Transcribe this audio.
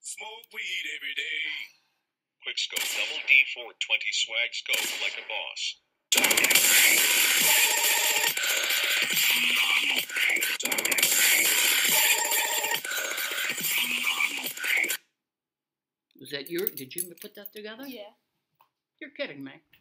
Smoke weed every day. Quick scope double D 420 swag scope like a boss. Was that your? Did you put that together? Yeah. You're kidding me.